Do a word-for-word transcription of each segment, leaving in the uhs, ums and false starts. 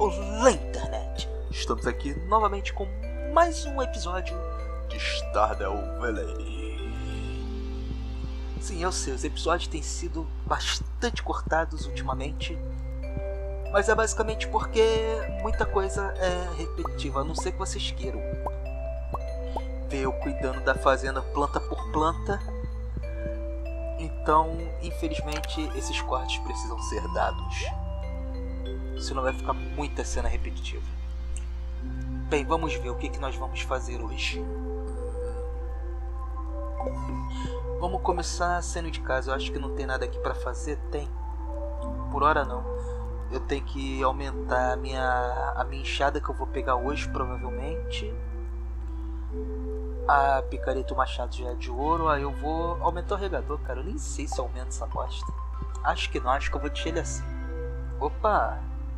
Olá, internet! Estamos aqui novamente com mais um episódio de Stardew Valley. Sim, eu sei, os episódios têm sido bastante cortados ultimamente, mas é basicamente porque muita coisa é repetitiva, a não ser que vocês queiram ver eu cuidando da fazenda planta por planta. Então, infelizmente, esses cortes precisam ser dados, senão vai ficar muita cena repetitiva. Bem, vamos ver o que, que nós vamos fazer hoje. Vamos começar saindo de casa. Eu acho que não tem nada aqui pra fazer. Tem. Por hora não. Eu tenho que aumentar a minha, a minha enxada que eu vou pegar hoje, provavelmente. A picareta, o machado já é de ouro. Aí eu vou aumentar o regador, cara. Eu nem sei se aumenta essa bosta. Acho que não, acho que eu vou deixar ele assim. Opa!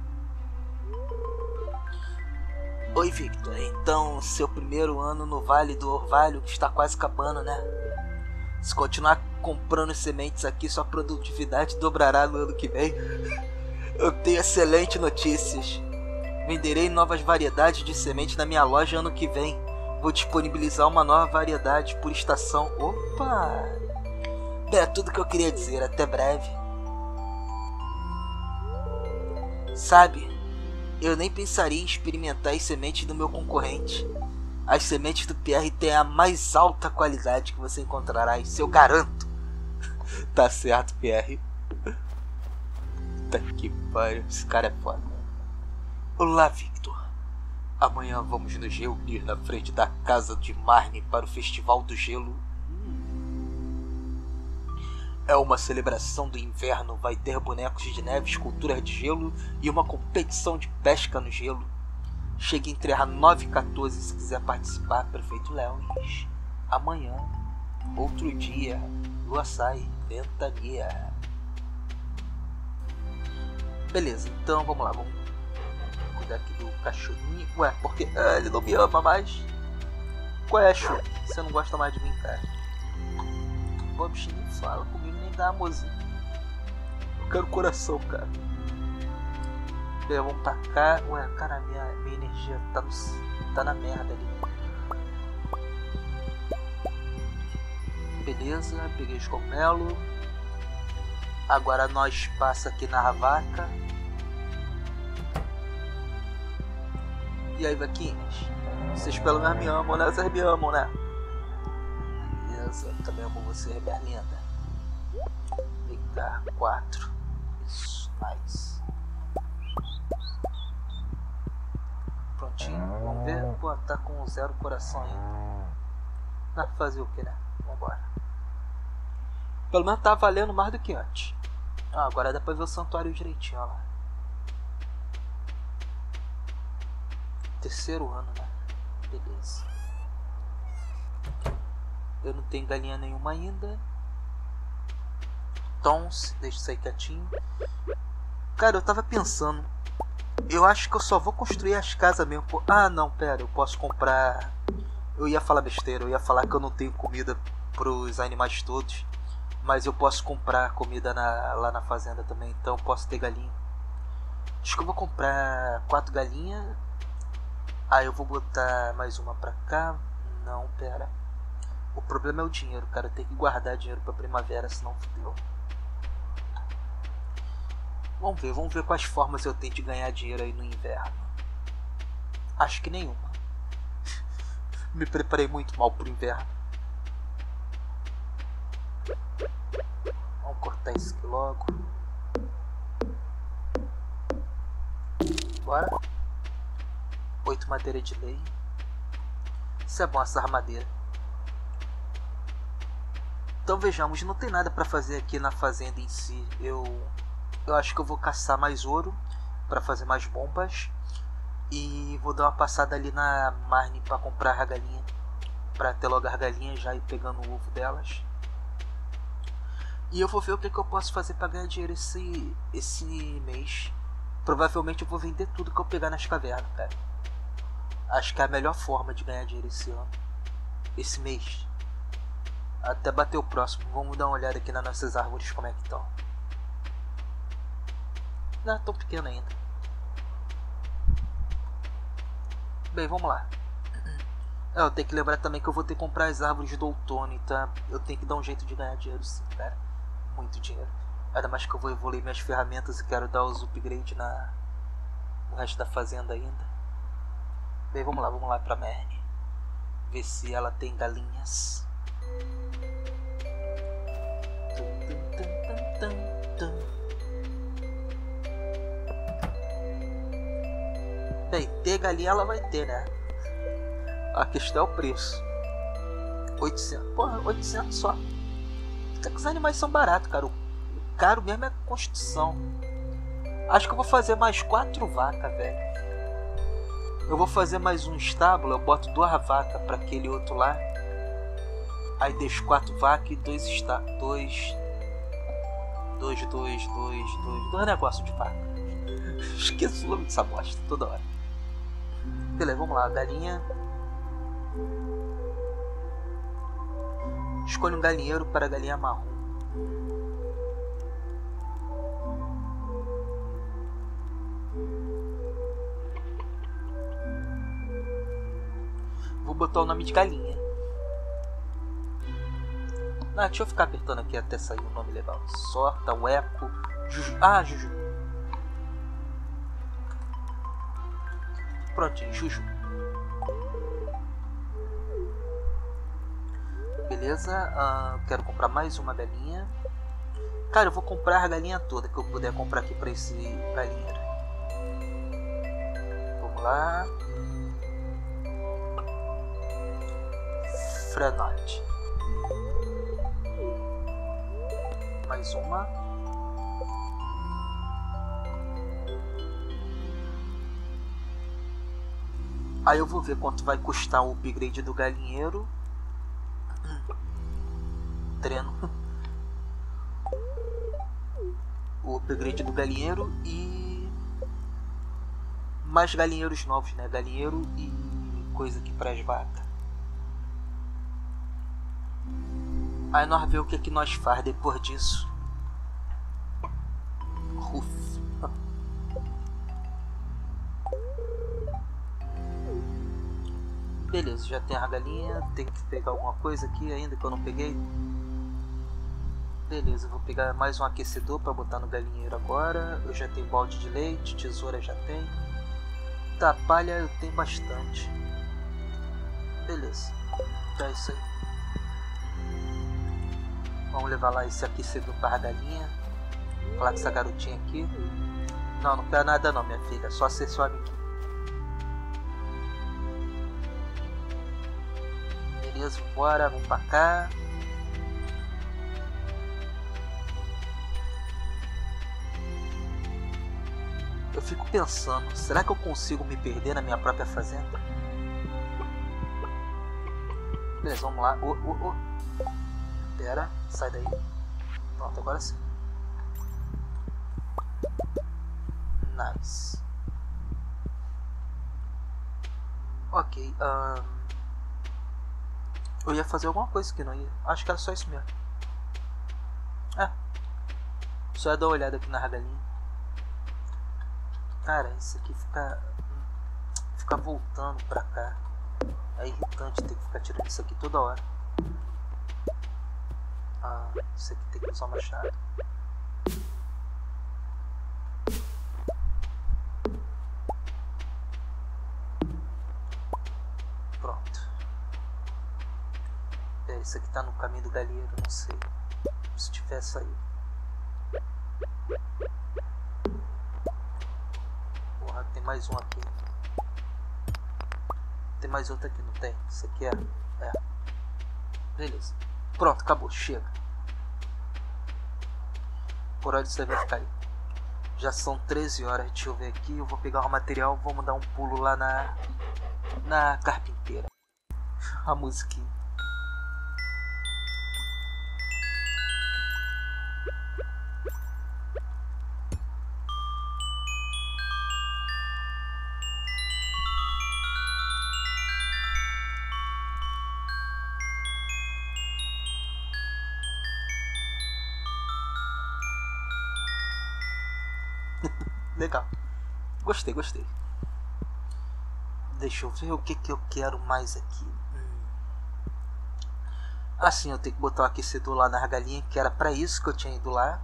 Oi, Victor. Então, seu primeiro ano no Vale do Orvalho está quase acabando, né? Se continuar comprando sementes aqui, sua produtividade dobrará no ano que vem. Eu tenho excelentes notícias. Venderei novas variedades de semente na minha loja ano que vem. Vou disponibilizar uma nova variedade por estação. Opa! Bem, é tudo que eu queria dizer. Até breve. Sabe, eu nem pensaria em experimentar as sementes do meu concorrente. As sementes do Pierre têm a mais alta qualidade que você encontrará, isso eu garanto. Tá certo, Pierre. Puta que pariu, esse cara é foda. Olá, Victor. Amanhã vamos nos reunir na frente da casa de Marnie para o Festival do Gelo. É uma celebração do inverno, vai ter bonecos de neve, esculturas de gelo e uma competição de pesca no gelo. Chegue entre as nove e quatorze se quiser participar, Prefeito Lewis. Amanhã, outro dia, lua sai, ventania. Beleza, então vamos lá, vamos cuidar aqui do cachorrinho. Ué, porque ah, ele não me ama mais. Qual é, Chu? Você não gosta mais de mim, cara? Pô, bichinho nem fala comigo, nem dá amorzinho. Eu quero coração, cara. Bem, vamos pra cá. Ué, cara, minha, minha energia tá, no, tá na merda ali. Beleza, peguei os cogumelos. Agora nós passa aqui na vaca. E aí, vaquinhas? Vocês pelo menos me amam, né? Vocês me amam, né? Eu também amo você, minha linda. Eita, quatro. Isso, nice. Prontinho, vamos ver. Pô, tá com zero coração ainda. Dá pra fazer o que, né? Vambora. Pelo menos tá valendo mais do que antes. Ah, agora dá pra ver o santuário direitinho, ó lá. Terceiro ano, né? Beleza. Eu não tenho galinha nenhuma ainda. Então, deixa isso aí quietinho. Cara, eu tava pensando. Eu acho que eu só vou construir as casas mesmo. Ah, não, pera. Eu posso comprar... Eu ia falar besteira. Eu ia falar que eu não tenho comida pros animais todos. Mas eu posso comprar comida na... lá na fazenda também. Então eu posso ter galinha. Acho que eu vou comprar quatro galinhas. Aí eu vou botar mais uma pra cá. Não, pera. O problema é o dinheiro, cara. Eu tenho que guardar dinheiro pra primavera, senão fudeu. Vamos ver, vamos ver quais formas eu tenho de ganhar dinheiro aí no inverno. Acho que nenhuma. Me preparei muito mal pro inverno. Vamos cortar isso aqui logo. Bora. Oito madeira de lei. Isso é bom, essa armadeira. Então vejamos, não tem nada para fazer aqui na fazenda em si. Eu, eu acho que eu vou caçar mais ouro para fazer mais bombas. E vou dar uma passada ali na Marnie para comprar a galinha. Para ter logo as galinhas já ir pegando o ovo delas. E eu vou ver o que, que eu posso fazer para ganhar dinheiro esse, esse mês. Provavelmente eu vou vender tudo que eu pegar nas cavernas, cara. Acho que é a melhor forma de ganhar dinheiro esse ano. Esse mês. Até bater o próximo. Vamos dar uma olhada aqui nas nossas árvores como é que estão. Não, tão pequeno ainda. Bem, vamos lá. É, eu tenho que lembrar também que eu vou ter que comprar as árvores do outono, tá? Eu tenho que dar um jeito de ganhar dinheiro sim, cara. Muito dinheiro. Ainda mais que eu vou evoluir minhas ferramentas e quero dar os upgrades na... no resto da fazenda ainda. Bem, vamos lá, vamos lá pra Merne. Ver se ela tem galinhas. Bem, ter galinha ela vai ter, né? A questão é o preço. oitocentos. Porra, oitocentos só. Até que os animais são baratos, cara. O caro mesmo é a construção. Acho que eu vou fazer mais quatro vacas, velho. Eu vou fazer mais um estábulo. Eu boto duas vacas para aquele outro lá. Aí deixo quatro vacas e dois estábulos. Dois. Dois, dois, dois, dois. Dois negócios de vaca. Esqueço o nome dessa bosta toda hora. Beleza, vamos lá. Galinha. Escolha um galinheiro para a galinha marrom. Vou botar o nome de galinha. Ah, deixa eu ficar apertando aqui até sair um nome legal. Sorta, o eco. Juju. Ah, Juju. Prontinho, Juju. Beleza, uh, quero comprar mais uma galinha. Cara, eu vou comprar a galinha toda que eu puder comprar aqui para esse galinheiro. Vamos lá. Franote. Mais uma. Aí eu vou ver quanto vai custar o upgrade do galinheiro. Treino. O upgrade do galinheiro e mais galinheiros novos, né? Galinheiro e coisa aqui para as vacas. Aí nós vemos o que, que nós faz depois disso. Uf. Beleza, já tem a galinha. Tem que pegar alguma coisa aqui ainda que eu não peguei. Beleza, vou pegar mais um aquecedor para botar no galinheiro agora. Eu já tenho balde de leite, tesoura já tem. Tá, palha eu tenho bastante. Beleza, tá isso aí. Vamos levar lá esse aquecedor para a galinha. Vou falar com essa garotinha aqui. Não, não quero nada não, minha filha. Só acessório aqui. Beleza, bora, vamos pra cá. Eu fico pensando, será que eu consigo me perder na minha própria fazenda? Beleza, vamos lá. Oh, oh, oh. Pera, sai daí. Pronto, agora sim. Nice. Ok. Um... Eu ia fazer alguma coisa que não ia. Acho que era só isso mesmo. É. Só ia dar uma olhada aqui na galinha. Cara, isso aqui fica... Fica voltando pra cá. É irritante ter que ficar tirando isso aqui toda hora. Ah, isso aqui tem que usar o machado. Pronto. É, isso aqui tá no caminho do galinheiro, não sei. Se tivesse aí. Porra, tem mais um aqui. Tem mais outro aqui, não tem? Isso aqui é... É. Beleza. Pronto, acabou, chega. Por hora você vai ficar aí. Já são treze horas, deixa eu ver aqui. Eu vou pegar o material, vamos dar um pulo lá na... Na carpinteira. A musiquinha. Legal. Gostei, gostei. Deixa eu ver o que, que eu quero mais aqui. Hum. Assim, eu tenho que botar o aquecedor lá na galinha, que era pra isso que eu tinha ido lá.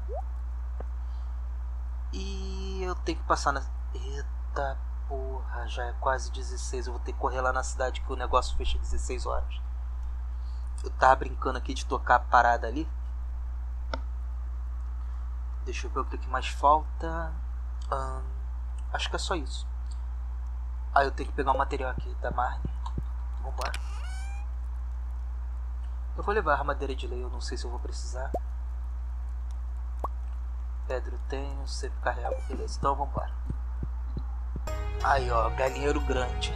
E eu tenho que passar na... Eita porra, já é quase dezesseis. Eu vou ter que correr lá na cidade que o negócio fecha às dezesseis horas. Eu tava brincando aqui de tocar a parada ali. Deixa eu ver o que mais falta. Hum, acho que é só isso. Aí ah, eu tenho que pegar o material aqui da Marne. Vambora. Eu vou levar a armadeira de lei, eu não sei se eu vou precisar. Pedra eu tenho, sempre carrego, beleza, então vambora. Aí ó, galinheiro grande.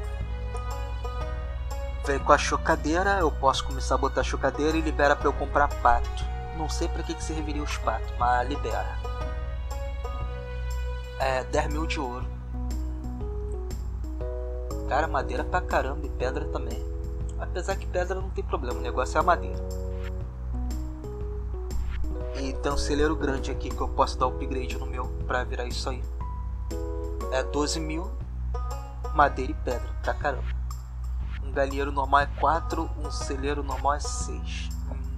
Vem com a chocadeira, eu posso começar a botar a chocadeira e libera pra eu comprar pato. Não sei pra que, que serviria os patos, mas libera. É, dez mil de ouro. Cara, madeira pra caramba e pedra também. Apesar que pedra não tem problema, o negócio é a madeira. E tem um celeiro grande aqui que eu posso dar upgrade no meu pra virar isso aí. É doze mil, madeira e pedra, pra caramba. Um galinheiro normal é quatro, um celeiro normal é seis. Hum.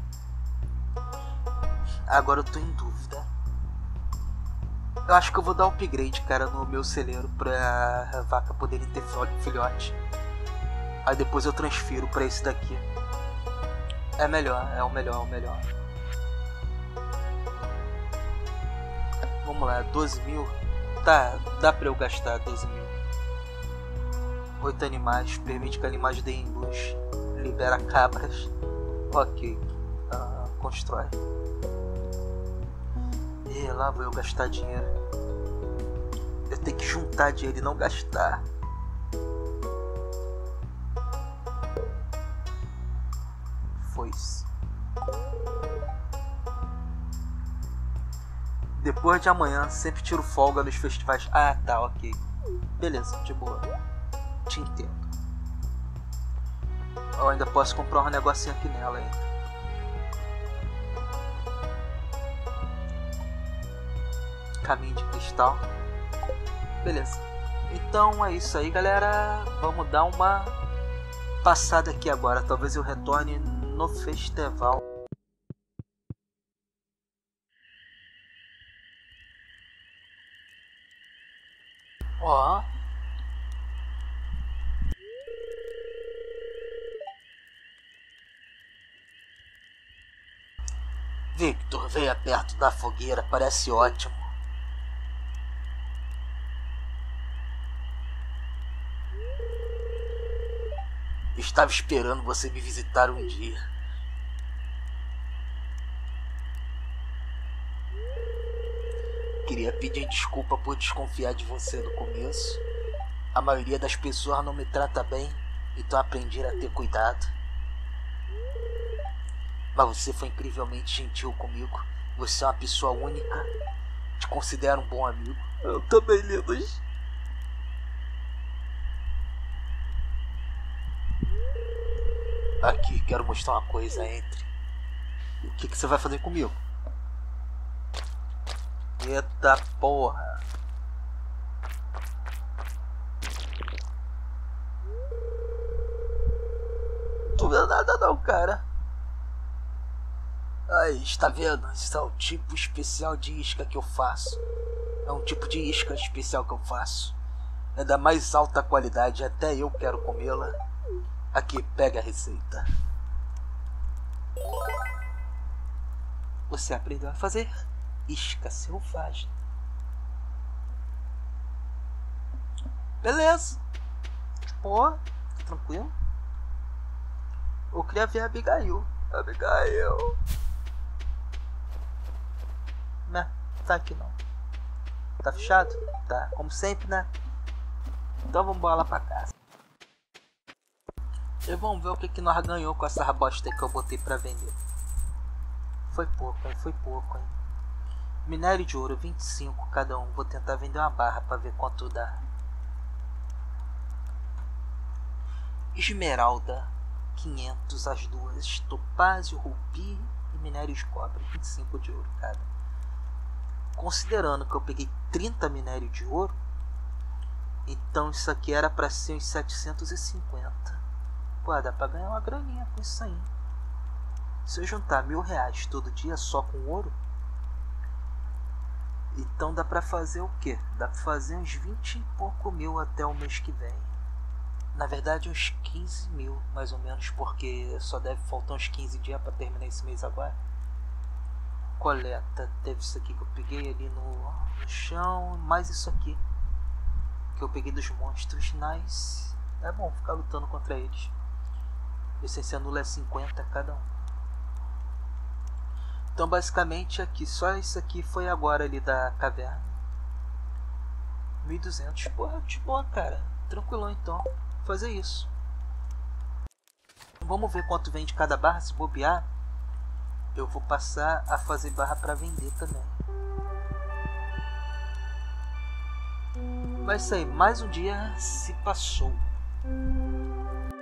Agora eu tô em dúvida. Eu acho que eu vou dar upgrade, cara, no meu celeiro pra a vaca poderem ter filhote. Aí depois eu transfiro pra esse daqui. É melhor, é o melhor, é o melhor. Vamos lá, doze mil. Tá, dá pra eu gastar doze mil. oito animais, permite que animais deem luz. Libera cabras. Ok. Ah, constrói. E lá vou eu gastar dinheiro. Eu tenho que juntar dinheiro e não gastar. Foi-se. Depois de amanhã, sempre tiro folga nos festivais. Ah, tá, ok. Beleza, de boa. Te entendo. Eu ainda posso comprar um negocinho aqui nela ainda. Caminho de cristal. Beleza. Então é isso aí, galera. Vamos dar uma passada aqui agora. Talvez eu retorne no festival. Ó. Victor, venha perto da fogueira. Parece ótimo. Estava esperando você me visitar um dia. Queria pedir desculpa por desconfiar de você no começo. A maioria das pessoas não me trata bem, então aprendi a ter cuidado. Mas você foi incrivelmente gentil comigo. Você é uma pessoa única. Te considero um bom amigo. Eu também, Linus. Aqui, quero mostrar uma coisa, entre. O que, que você vai fazer comigo? Eita porra. Não tô vendo nada não, cara. Aí, está vendo? Esse é o tipo especial de isca que eu faço. É um tipo de isca especial que eu faço. É da mais alta qualidade, até eu quero comê-la. Aqui, pega a receita. Você aprendeu a fazer isca selvagem. Beleza. Pô, tranquilo. Eu queria ver a Abigail. Abigail. Né? Tá aqui não. Tá fechado? Tá, como sempre, né? Então vamos embora lá pra casa. E vamos ver o que, que nós ganhou com essa bosta que eu botei pra vender. Foi pouco, hein? Foi pouco, hein? Minério de ouro, vinte e cinco cada um. Vou tentar vender uma barra pra ver quanto dá. Esmeralda, quinhentos as duas. Topázio, rubi e minério de cobre, vinte e cinco de ouro cada. Considerando que eu peguei trinta minério de ouro, Então isso aqui era pra ser uns setecentos e cinquenta. Pô, dá pra ganhar uma graninha com isso aí. Se eu juntar mil reais todo dia só com ouro, então dá pra fazer o quê? Dá pra fazer uns vinte e pouco mil até o mês que vem. Na verdade uns quinze mil, mais ou menos, porque só deve faltar uns quinze dias pra terminar esse mês agora. Coleta, teve isso aqui que eu peguei ali no, no chão, mais isso aqui que eu peguei dos monstros. Nice. É bom ficar lutando contra eles. Essência nula é cinquenta cada um. Então basicamente aqui, só isso aqui foi agora ali da caverna. mil e duzentos, porra, de boa, cara. Tranquilão então, vou fazer isso. Vamos ver quanto vem de cada barra. Se bobear, eu vou passar a fazer barra para vender também. Vai sair, mais um dia se passou.